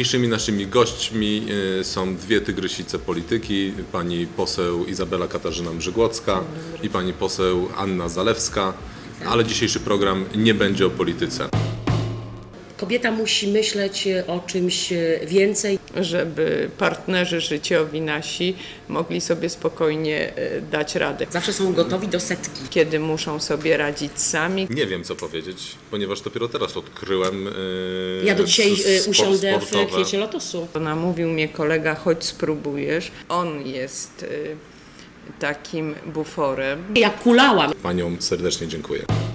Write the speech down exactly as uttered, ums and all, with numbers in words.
Dzisiejszymi naszymi gośćmi są dwie tygrysice polityki, pani poseł Izabela Katarzyna Mrzygłocka i pani poseł Anna Zalewska, ale dzisiejszy program nie będzie o polityce. Kobieta musi myśleć o czymś więcej. Żeby partnerzy życiowi nasi mogli sobie spokojnie dać radę. Zawsze są gotowi do setki. Kiedy muszą sobie radzić sami. Nie wiem, co powiedzieć, ponieważ dopiero teraz odkryłem yy, Ja do dzisiaj sport usiądę sportowe. w kwiecie lotosu. Namówił mnie kolega, chodź spróbujesz. On jest y, takim buforem. Ja kulałam. Paniom serdecznie dziękuję.